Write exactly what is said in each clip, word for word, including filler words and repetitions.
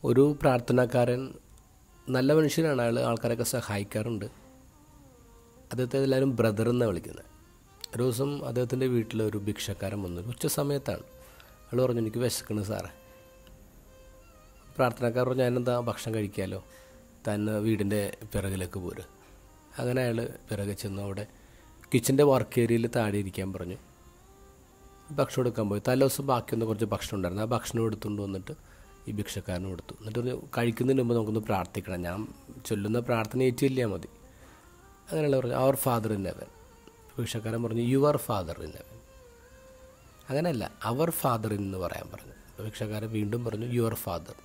ഒരു പ്രാർത്ഥനാക്കാരൻ നല്ല മനുഷ്യനാണ്. അയാൾ ആൾക്കാരൊക്കെ സഹായിക്കാറുണ്ട്. അദ്ദേഹത്തെ എല്ലാവരും ബ്രദർ എന്നാണ് വിളിക്കുന്നത്. ഒരു ദിവസം അദ്ദേഹത്തിൻ്റെ വീട്ടിൽ ഒരു ഭിക്ഷക്കാരൻ വന്നു. ഉച്ച സമയത്താണ്. അയാൾ പറഞ്ഞു, എനിക്ക് വിശക്കണ് സാറേ. പ്രാർത്ഥനക്കാർ പറഞ്ഞു, ഞാനെന്താ ഭക്ഷണം കഴിക്കാമല്ലോ, തന്നെ വീടിൻ്റെ പിറകിലേക്ക് പോര്. അങ്ങനെ അയാൾ പിറകെ ചെന്നു. അവിടെ കിച്ചൻ്റെ വർക്ക് ഏരിയയിൽ താഴെ ഇരിക്കാൻ പറഞ്ഞു. ഭക്ഷണം എടുക്കാൻ പോയി. തലേ ദിവസം ബാക്കിയൊന്ന് കുറച്ച് ഭക്ഷണം ഉണ്ടായിരുന്നു. ആ ഭക്ഷണം എടുത്തുകൊണ്ട് വന്നിട്ട് ഈ ഭിക്ഷക്കാരന് കൊടുത്തു. എന്നിട്ട് കഴിക്കുന്നതിന് മുമ്പ് നമുക്കൊന്ന് പ്രാർത്ഥിക്കണം, ഞാൻ ചൊല്ലുന്ന പ്രാർത്ഥന ഏറ്റില്ല മതി. അങ്ങനെയുള്ള പറഞ്ഞു, അവർ ഫാദർ ഇൻ ഹെവൻ. ഭിക്ഷക്കാരൻ പറഞ്ഞു, യുവർ ഫാദർ ഇൻ ഹെവൻ. അങ്ങനെയല്ല, അവർ ഫാദർ എന്ന് പറയാൻ പറഞ്ഞു. ഭിക്ഷക്കാരൻ വീണ്ടും പറഞ്ഞു, യുവർ ഫാദർ.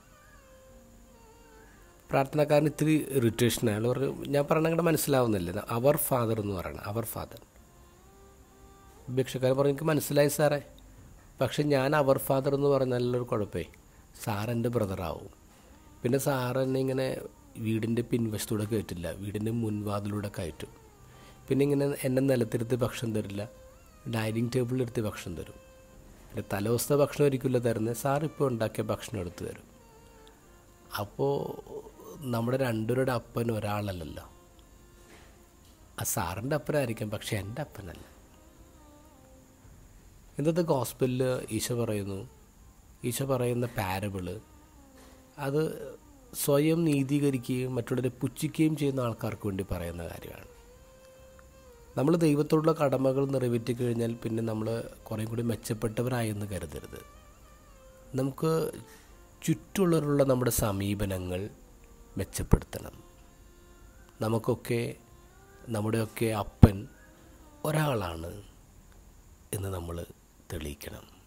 പ്രാർത്ഥനക്കാരൻ ഇത്തിരി ഇറിറ്റേഷൻ. അയാൾ പറഞ്ഞു, ഞാൻ പറഞ്ഞ മനസ്സിലാവുന്നില്ല, അവർ ഫാദർ എന്ന് പറയണം, അവർ ഫാദർ. ഭിക്ഷക്കാരൻ പറഞ്ഞു, എനിക്ക് മനസ്സിലായി സാറേ, പക്ഷെ ഞാൻ അവർ ഫാദർ എന്ന് പറഞ്ഞാലൊരു കുഴപ്പമേ, സാറെൻ്റെ ബ്രദറാവും. പിന്നെ സാറെന്നെ ഇങ്ങനെ വീടിൻ്റെ പിൻവശത്തൂടെ കയറ്റില്ല, വീടിൻ്റെ മുൻവാതിലൂടെ കയറ്റും. പിന്നെ ഇങ്ങനെ എന്നെ നിലത്തിരുത്തി ഭക്ഷണം തരില്ല, ഡൈനിങ് ടേബിളിലെടുത്ത് ഭക്ഷണം തരും. പിന്നെ തലേദിവസത്തെ ഭക്ഷണം ഒരിക്കലും തരുന്നത്, സാറിപ്പോൾ ഉണ്ടാക്കിയ ഭക്ഷണം എടുത്ത് തരും. അപ്പോൾ നമ്മുടെ രണ്ടുപേരുടെ അപ്പൻ ഒരാളല്ലല്ലോ. ആ സാറിൻ്റെ അപ്പനായിരിക്കും, പക്ഷെ എൻ്റെ അപ്പനല്ല. ഇന്നത്തെ ഗോസ്പലിൽ ഈശോ പറയുന്നു, ഈശോ പറയുന്ന പാരബിള് അത് സ്വയം നീതീകരിക്കുകയും മറ്റുള്ളവരെ പുച്ഛിക്കുകയും ചെയ്യുന്ന ആൾക്കാർക്ക് വേണ്ടി പറയുന്ന കാര്യമാണ്. നമ്മൾ ദൈവത്തോടുള്ള കടമകൾ നിറവേറ്റി കഴിഞ്ഞാൽ പിന്നെ നമ്മൾ കുറേ കൂടി മെച്ചപ്പെട്ടവരായെന്ന് കരുതരുത്. നമുക്ക് ചുറ്റുള്ളവരുള്ള നമ്മുടെ സമീപനങ്ങൾ മെച്ചപ്പെടുത്തണം. നമുക്കൊക്കെ നമ്മുടെയൊക്കെ അപ്പൻ ഒരാളാണ് എന്ന് നമ്മൾ തെളിയിക്കണം.